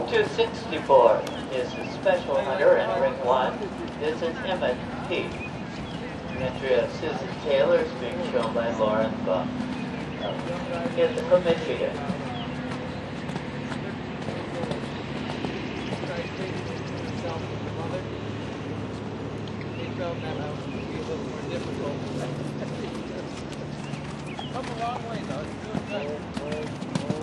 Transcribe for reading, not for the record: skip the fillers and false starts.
264 is a special hunter in ring 1. This is Emmett P. The entry of Susan Taylor is being shown by Lauren Buck. From Michigan. Come a long way, though. You're doing good.